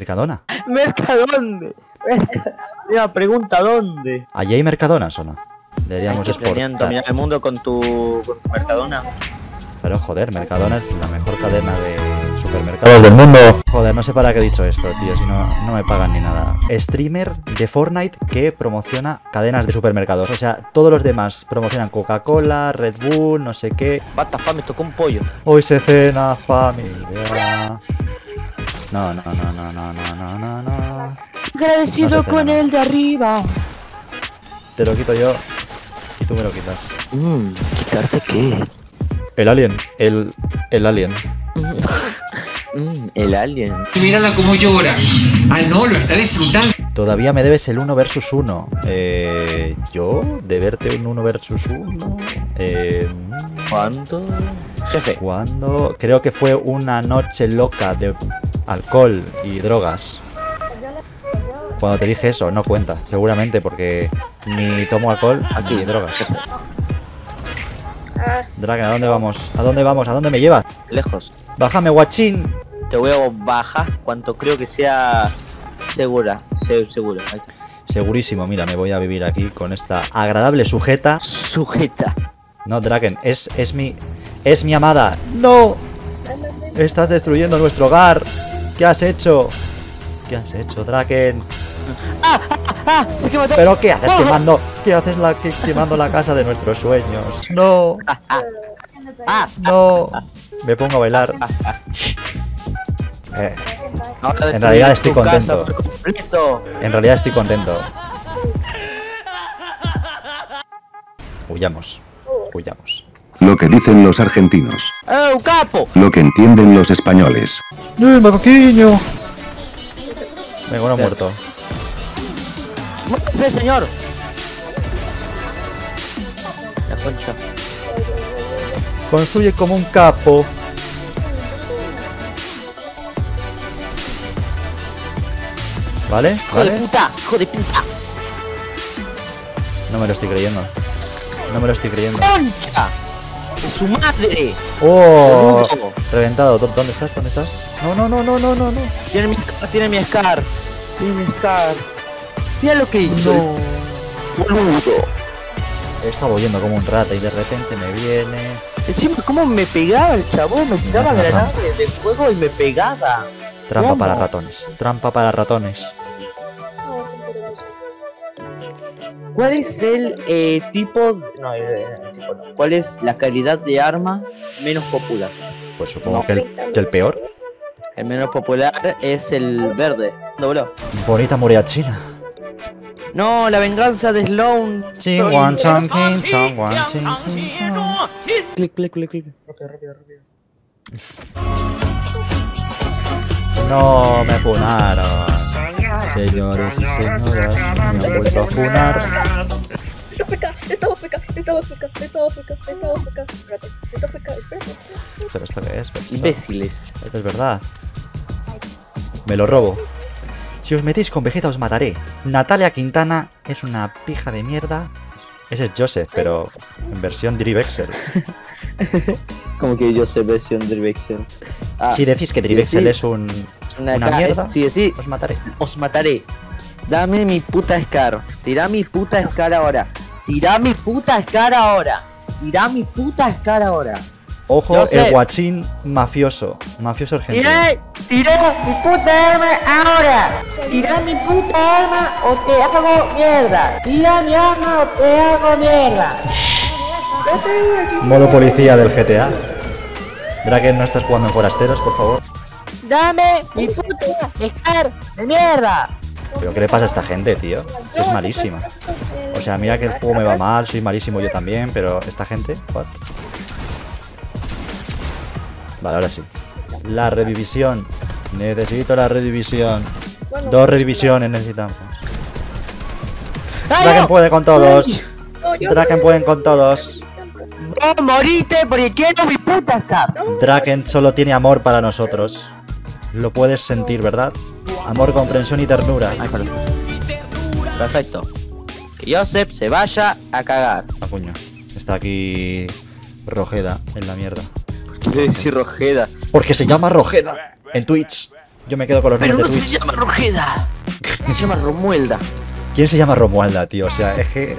¿Mercadona? ¿Mercadónde? Una pregunta, ¿dónde? ¿Allí hay Mercadonas o no? Deberíamos planeando exportar. dominar el mundo con tu Mercadona. Pero joder, Mercadona es la mejor cadena de supermercados del mundo. Joder, no sé para qué he dicho esto, tío, si no me pagan ni nada. Streamer de Fortnite que promociona cadenas de supermercados. O sea, todos los demás promocionan Coca-Cola, Red Bull, no sé qué. Bata, me tocó un pollo. Hoy se cena familia. No. Agradecido No se con cena, no. el de arriba. Te lo quito yo y tú me lo quitas. ¿Quitarte qué? El alien, el alien. El alien. Y mírala cómo llora. Ah, no, lo está disfrutando. Todavía me debes el 1 versus 1. ¿Yo? ¿Deberte un 1 versus 1? ¿Cuánto? Jefe. ¿Cuándo? Creo que fue una noche loca de alcohol y drogas. Cuando te dije eso, no cuenta, seguramente, porque ni tomo alcohol ni drogas. Draken, ¿a dónde vamos? ¿A dónde vamos? ¿A dónde me llevas? Lejos. Bájame, guachín. Te voy a bajar cuanto creo que sea segura. Seguro. Ahí está. Segurísimo, mira, me voy a vivir aquí con esta agradable sujeta. Sujeta. No, Draken, es mi amada. ¡No! Estás destruyendo nuestro hogar. ¿Qué has hecho? ¿Qué has hecho, Draken? Se quema todo. ¿Pero qué haces quemando? ¿Qué haces quemando la casa de nuestros sueños? No. No. Me pongo a bailar. Ahora En realidad estoy tu casa contento. por completo. En realidad estoy contento. Huyamos. Lo que dicen los argentinos. ¡Un capo! Lo que entienden los españoles. ¡No, macaquiño! Venga, uno muerto. ¡Sí, señor! La concha. Construye como un capo. ¿Vale? ¡Hijo de puta! ¡Hijo de puta! No me lo estoy creyendo. ¡Concha! ¡De su madre! ¡Oh! Boludo. Reventado. ¿Dónde estás? No. Tiene mi Scar. Mira lo que hizo. Boludo. Estaba huyendo como un rata y de repente me viene. Encima, ¿cómo me pegaba el chabón? Me tiraba granadas de fuego y me pegaba. Trampa ¿Cómo? para ratones. Trampa para ratones. ¿Cuál es el tipo? No, tipo no. ¿Cuál es la calidad de arma menos popular? Pues supongo que el peor. El menos popular es el verde. ¿Dobló? Bonita muralla china. No, la venganza de Sloan. Ching, wan, chong, king, chong, wan, ching, king, chong. Clic. Rápido. No me funaron. Señores y señoras, me han vuelto a funar. Estaba feca. Espérate, espérate. Pero esto qué es, Imbéciles. esto es verdad. Me lo robo. Si os metéis con Vegeta os mataré. Natalia Quintana es una pija de mierda. Ese es Joseph, pero en versión Drivexel. Como que yo sé versión de Vexel. Si decís que Drivexel es una mierda, Sí, os mataré. os mataré. Dame mi puta Scar. Tirá mi puta Scar ahora. Ojo, Joseph. el guachín mafioso. Mafioso argentino. ¡Tirá mi puta arma ahora! ¡Tirá mi puta arma o te hago mierda! ¡Tira mi arma o te hago mierda! Modo policía del GTA. Draken, no estás jugando en forasteros, por favor. ¡Dame mi puta Scar de mierda! ¿Pero qué le pasa a esta gente, tío? Si es malísima. O sea, mira que el juego me va mal, soy malísimo yo también, pero esta gente, what? Vale, ahora sí. La revivisión. Necesito la revivisión. 2 revivisiones necesitamos. Draken puede con todos. Draken pueden con todos. ¡No morite porque quiero mi puta Scar! Draken solo tiene amor para nosotros. Lo puedes sentir, ¿verdad? Amor, comprensión y ternura. Perfecto. Que Joseph se vaya a cagar. Ah, coño. Está aquí Rojeda en la mierda. ¿Qué quiere decir Rojeda? Porque se llama Rojeda en Twitch. Yo me quedo con los Pero nombres no de se Twitch. llama Rojeda. Se llama Romuelda. ¿Quién se llama Romualda, tío? O sea, es que...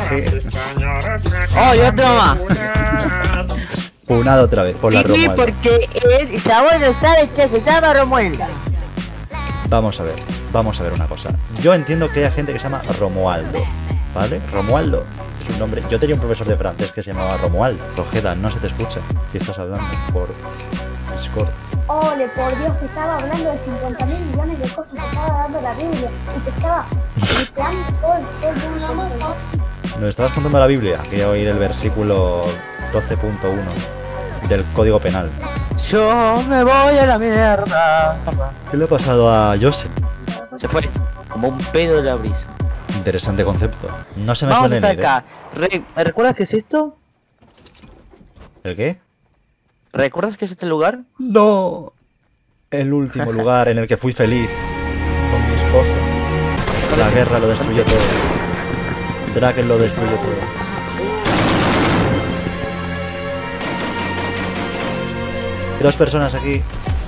Oh, yo otro más. Punado otra vez por la Sí, Romualda. porque el chabón no sabe que se llama Romuelda. Vamos a ver una cosa. Yo entiendo que hay gente que se llama Romualdo, ¿vale? Romualdo es un nombre. Yo tenía un profesor de francés que se llamaba Romualdo. Rojeda, no se te escucha. ¿Qué estás hablando? Por Discord. Ole, por Dios, que estaba hablando de 50.000 millones de cosas, que estaba dando la Biblia y que estaba griteando todo el mundo. Nos estabas contando la Biblia. Quería oír el versículo 12.1 del Código Penal. Yo me voy a la mierda. ¿Qué le ha pasado a Joseph? Se fue como un pedo de la brisa. Interesante concepto. No se me Vamos suena hasta el ir, acá. ¿Me recuerdas qué es esto? ¿El qué? ¿Recuerdas qué es este lugar? No. El último lugar en el que fui feliz con mi esposa. La guerra lo destruyó todo. Draken lo destruyó todo. Hay 2 personas aquí.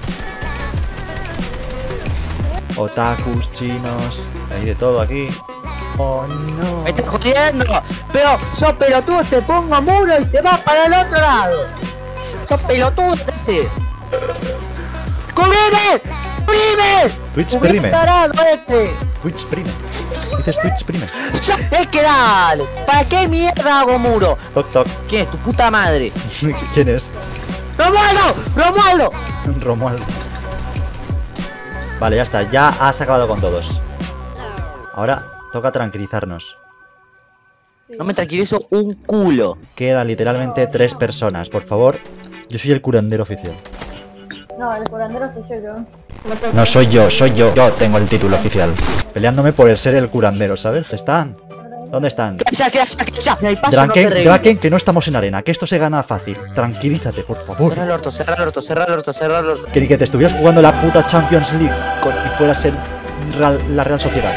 Otakus, chinos, hay de todo aquí. Oh no. ¡Me estás jodiendo! Pero sos pelotudo, te pongo muro y te vas para el otro lado. Sos pelotudo ese. ¡Cubrime! ¡Cubrime! Twitch ¡Cubrime, Prime. tarado este! Twitch Prime. Dices Twitch Prime. Es que dale. ¿Para qué mierda hago muro? Toc toc. ¿Quién es tu puta madre? ¿Quién es? ¡Romualdo! ¡Romualdo! Romualdo. Vale, ya está. Ya has acabado con todos. Ahora toca tranquilizarnos. No me tranquilizo un culo. Quedan literalmente 3 personas. Por favor, yo soy el curandero oficial. No, el curandero soy yo. No soy yo, soy yo. Yo tengo el título oficial. Peleándome por el ser el curandero, ¿sabes? ¿Están? ¿Dónde están? Ya. Y ahí paso, no te Draken, revives. Draken, que no estamos en arena, que esto se gana fácil. Tranquilízate, por favor. Cerra el orto, cerra el orto, cerra el orto, cerra el orto. Que te estuvieras jugando la puta Champions League y fueras la Real Sociedad.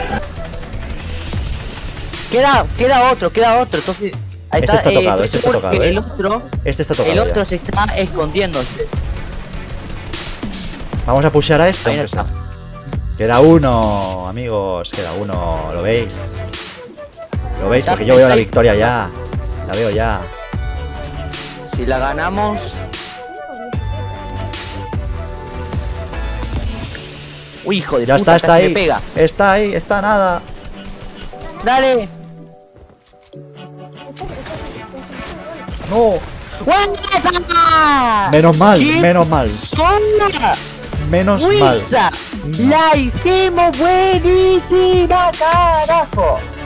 Queda otro. Entonces, ahí Este está tocado, estoy este está seguro tocado, que ¿eh? el Este está tocado. otro Ya. se está escondiéndose. Vamos a pushear a este. Ahí aunque está. sea. Queda uno, amigos. Queda uno. ¿Lo veis? ¿Lo veis? Porque yo veo la victoria ya. La veo ya. Si la ganamos. Uy, hijo de Ya puta, está casi ahí. me pega. Está ahí, está nada. Dale. No. ¡Buena! Menos mal, ¡Qué menos mal. zona! Menos mal. ¡Luisa! ¡La hicimos buenísima, carajo!